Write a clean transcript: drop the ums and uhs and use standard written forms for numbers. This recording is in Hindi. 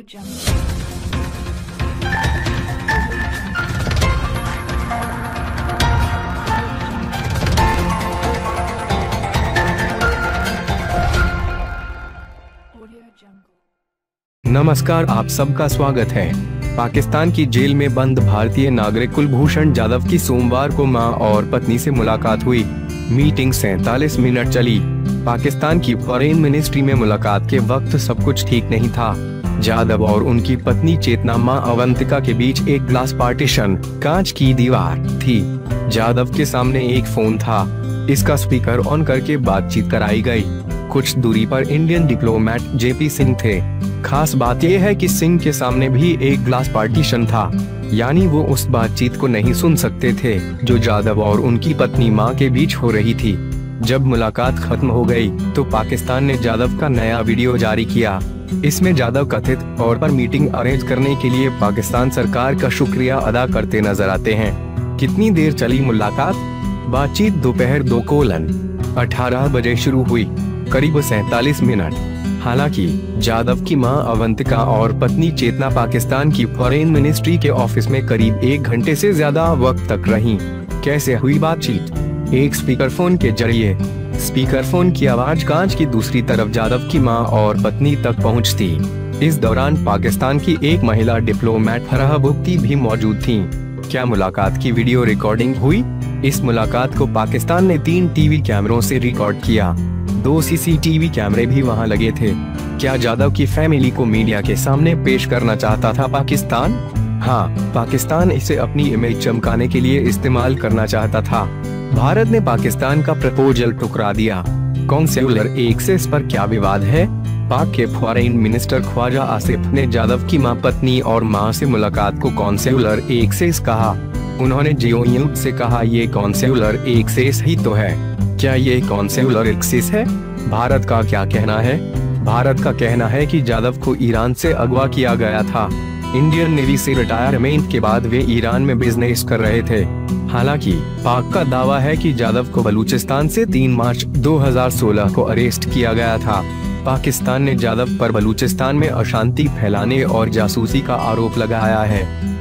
नमस्कार, आप सबका स्वागत है। पाकिस्तान की जेल में बंद भारतीय नागरिक कुलभूषण जाधव की सोमवार को मां और पत्नी से मुलाकात हुई। मीटिंग 47 मिनट चली। पाकिस्तान की फॉरेन मिनिस्ट्री में मुलाकात के वक्त सब कुछ ठीक नहीं था। जाधव और उनकी पत्नी चेतना-मा अवंतिका के बीच एक ग्लास पार्टीशन, कांच की दीवार थी। जाधव के सामने एक फोन था, इसका स्पीकर ऑन करके बातचीत कराई गई। कुछ दूरी पर इंडियन डिप्लोमेट JP सिंह थे। खास बात यह है कि सिंह के सामने भी एक ग्लास पार्टीशन था, यानी वो उस बातचीत को नहीं सुन सकते थे जो जाधव और उनकी पत्नी मां के बीच हो रही थी। जब मुलाकात खत्म हो गई तो पाकिस्तान ने जाधव का नया वीडियो जारी किया। इसमें जाधव कथित तौर पर मीटिंग अरेंज करने के लिए पाकिस्तान सरकार का शुक्रिया अदा करते नजर आते हैं। कितनी देर चली मुलाकात? बातचीत दोपहर 2:18 बजे शुरू हुई, करीब 47 मिनट। हालांकि जाधव की मां अवंतिका और पत्नी चेतना पाकिस्तान की फॉरेन मिनिस्ट्री के ऑफिस में करीब 1 घंटे से ज्यादा वक्त तक रहीं। कैसे हुई बातचीत? एक स्पीकरफोन के जरिए। स्पीकरफोन की आवाज कांच की दूसरी तरफ जाधव की मां और पत्नी तक पहुंचती। इस दौरान पाकिस्तान की एक महिला डिप्लोमेट फराह बुख्ती भी मौजूद थीं। क्या मुलाकात की वीडियो रिकॉर्डिंग हुई? इस मुलाकात को पाकिस्तान ने 3 टीवी कैमरों से रिकॉर्ड किया। 2 CCTV कैमरे भी वहां लगे थे। क्या जाधव की फैमिली को मीडिया के सामने पेश करना चाहता था पाकिस्तान? हाँ, पाकिस्तान इसे अपनी इमेज चमकाने के लिए इस्तेमाल करना चाहता था। भारत ने पाकिस्तान का प्रपोजल ठुकरा दिया। कॉन्सेुलर एक्सेस पर क्या विवाद है? पाक के फॉरेन मिनिस्टर ख्वाजा आसिफ ने जाधव की मां, पत्नी और मां से मुलाकात को कॉन्सेुलर एक्सेस कहा। उन्होंने JOU से कहा, ये कॉन्सेुलर एक्सेस ही तो है। क्या ये कॉन्सेुलर एक्सेस है? भारत का क्या कहना है? भारत का कहना है कि जाधव को ईरान से अगवा किया गया था। इंडियन नेवी से रिटायरमेंट के बाद वे ईरान में बिजनेस कर रहे थे। हालांकि पाक का दावा है कि जाधव को बलूचिस्तान से 3 मार्च 2016 को अरेस्ट किया गया था। पाकिस्तान ने जाधव पर बलूचिस्तान में अशांति फैलाने और जासूसी का आरोप लगाया है।